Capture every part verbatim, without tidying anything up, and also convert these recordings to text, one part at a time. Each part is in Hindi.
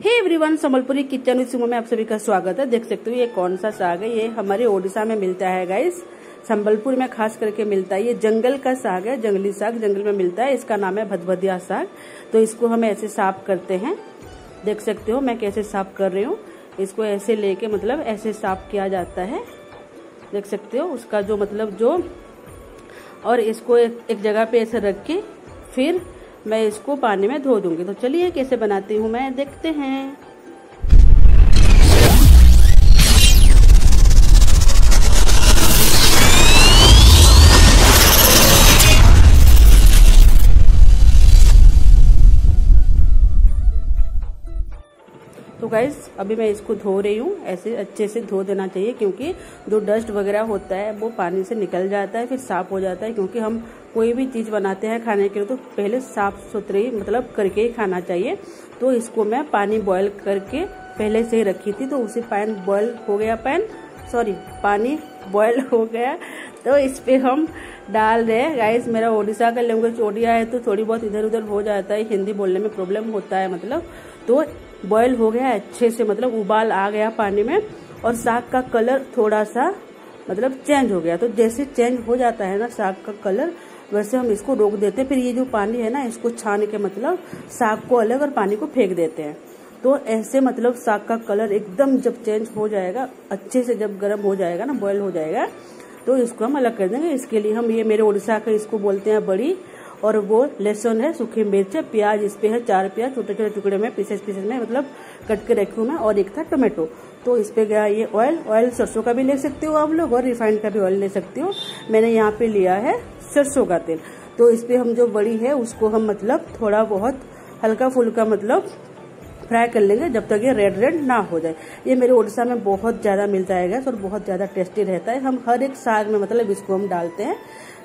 Hey everyone, Sambalpuri kitchen with Sumo में आप सभी का स्वागत है। देख सकते हो ये कौन सा साग है। ये हमारे ओडिशा में मिलता है गाइस, संबलपुर में खास करके मिलता है। ये जंगल का साग है, जंगली साग जंगल में मिलता है। इसका नाम है भदभदिया साग। तो इसको हम ऐसे साफ करते हैं। देख सकते हो मैं कैसे साफ कर रही हूँ। इसको ऐसे लेके मतलब ऐसे साफ किया जाता है। देख सकते हो उसका जो मतलब जो और इसको एक, एक जगह पे ऐसे रख के फिर मैं इसको पानी में धो दूंगी। तो चलिए कैसे बनाती हूँ मैं, देखते हैं। तो गाइस अभी मैं इसको धो रही हूँ। ऐसे अच्छे से धो देना चाहिए क्योंकि जो डस्ट वगैरह होता है वो पानी से निकल जाता है, फिर साफ हो जाता है। क्योंकि हम कोई भी चीज बनाते हैं खाने के लिए तो पहले साफ सुथरी मतलब करके ही खाना चाहिए। तो इसको मैं पानी बॉयल करके पहले से ही रखी थी। तो उसी पानी बॉयल हो गया पैन सॉरी पानी बॉयल हो गया। तो इस पे हम डाल रहे हैं। गाइस मेरा ओडिशा का लैंग्वेज ओडिया है तो थोड़ी बहुत इधर उधर हो जाता है, हिंदी बोलने में प्रॉब्लम होता है मतलब। तो बॉयल हो गया अच्छे से, मतलब उबाल आ गया पानी में और साग का कलर थोड़ा सा मतलब चेंज हो गया। तो जैसे चेंज हो जाता है ना साग का कलर, वैसे हम इसको रोक देते हैं। फिर ये जो पानी है ना इसको छान के मतलब साग को अलग और पानी को फेंक देते हैं। तो ऐसे मतलब साग का कलर एकदम जब चेंज हो जाएगा, अच्छे से जब गर्म हो जाएगा ना, बॉयल हो जाएगा, तो इसको हम अलग कर देंगे। इसके लिए हम ये मेरे उड़ीसा का इसको बोलते हैं बड़ी, और वो लहसुन है, सूखी मिर्च है, प्याज इस पे है, चार प्याज छोटे छोटे टुकड़े में पीसेस पीसेस में मतलब कट के रखी हूँ मैं, और एक था टोमेटो। तो इस पे गया ये ऑयल। ऑयल सरसों का भी ले सकते हो आप लोग और रिफाइंड का भी ऑयल ले सकते हो। मैंने यहाँ पे लिया है सरसों का तेल। तो इस पे हम जो बड़ी है उसको हम मतलब थोड़ा बहुत हल्का फुल्का मतलब फ्राई कर लेंगे जब तक ये रेड रेड ना हो जाए। ये मेरे उड़ीसा में बहुत ज्यादा मिलता है गैस और बहुत ज्यादा टेस्टी रहता है। हम हर एक साग में मतलब इसको हम डालते हैं।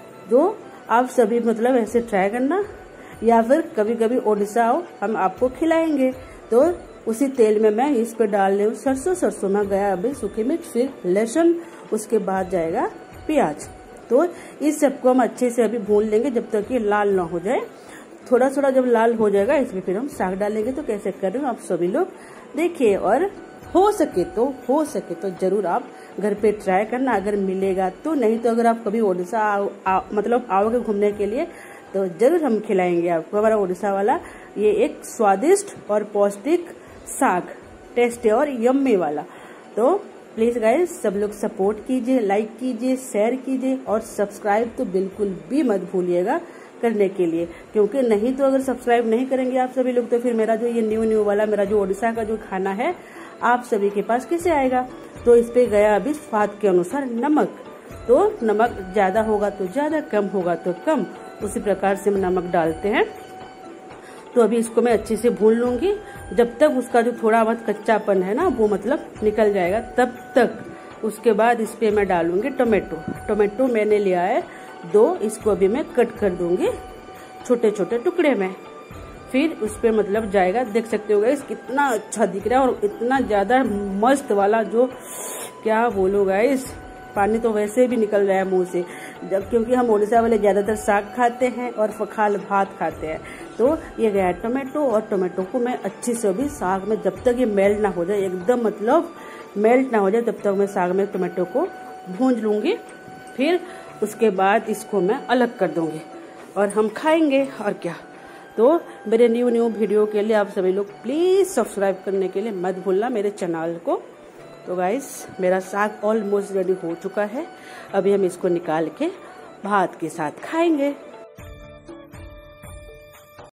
जो आप सभी मतलब ऐसे ट्राई करना, या फिर कभी कभी ओडिशा आओ हम आपको खिलाएंगे। तो उसी तेल में मैं इस पे डाल रही हूँ सरसों। सरसों में गया अभी सूखी मिर्च, फिर लहसुन, उसके बाद जाएगा प्याज। तो इस सबको हम अच्छे से अभी भून लेंगे जब तक ये लाल ना हो जाए। थोड़ा थोड़ा जब लाल हो जाएगा इसमें फिर हम साग डालेंगे। तो कैसे कर रहे हो आप सभी लोग देखिए, और हो सके तो हो सके तो जरूर आप घर पे ट्राई करना अगर मिलेगा तो। नहीं तो अगर आप कभी ओडिशा आओ, आ, मतलब आओगे घूमने के लिए तो जरूर हम खिलाएंगे आपको हमारा ओडिशा वाला ये एक स्वादिष्ट और पौष्टिक साग, टेस्टी और यम्मी वाला। तो प्लीज गाइस सब लोग सपोर्ट कीजिए, लाइक कीजिए, शेयर कीजिए और सब्सक्राइब तो बिल्कुल भी मत भूलिएगा करने के लिए। क्योंकि नहीं तो अगर सब्सक्राइब नहीं करेंगे आप सभी लोग तो फिर मेरा जो ये न्यू न्यू वाला मेरा जो ओडिशा का जो खाना है आप सभी के पास कैसे आएगा। तो इस पे गया अभी स्वाद के अनुसार नमक। तो नमक ज्यादा होगा तो ज्यादा, कम होगा तो कम, उसी प्रकार से हम नमक डालते हैं। तो अभी इसको मैं अच्छे से भून लूंगी जब तक उसका जो थोड़ा बहुत कच्चापन है ना वो मतलब निकल जाएगा तब तक। उसके बाद इस पे मैं डालूंगी टोमेटो। टोमेटो मैंने लिया है दो, इसको अभी मैं कट कर दूंगी छोटे छोटे टुकड़े में। फिर उस पे मतलब जाएगा, देख सकते हो गाइस कितना अच्छा दिख रहा है और इतना ज्यादा मस्त वाला जो क्या बोलो गाइस, पानी तो वैसे भी निकल रहा है मुंह से। जब क्योंकि हम ओडिशा वाले ज्यादातर साग खाते हैं और फखाल भात खाते हैं। तो ये गया टोमेटो, और टोमेटो को मैं अच्छे से अभी साग में जब तक ये मेल्ट ना हो जाए, एकदम मतलब मेल्ट ना हो जाए तब तक मैं साग में टोमेटो को भूंज लूंगी। फिर उसके बाद इसको मैं अलग कर दूंगी और हम खाएंगे और क्या। तो मेरे न्यू न्यू वीडियो के लिए आप सभी लोग प्लीज सब्सक्राइब करने के लिए मत भूलना मेरे चैनल को। तो गाइस मेरा साग ऑलमोस्ट रेडी हो चुका है। अभी हम इसको निकाल के भात के साथ खाएंगे।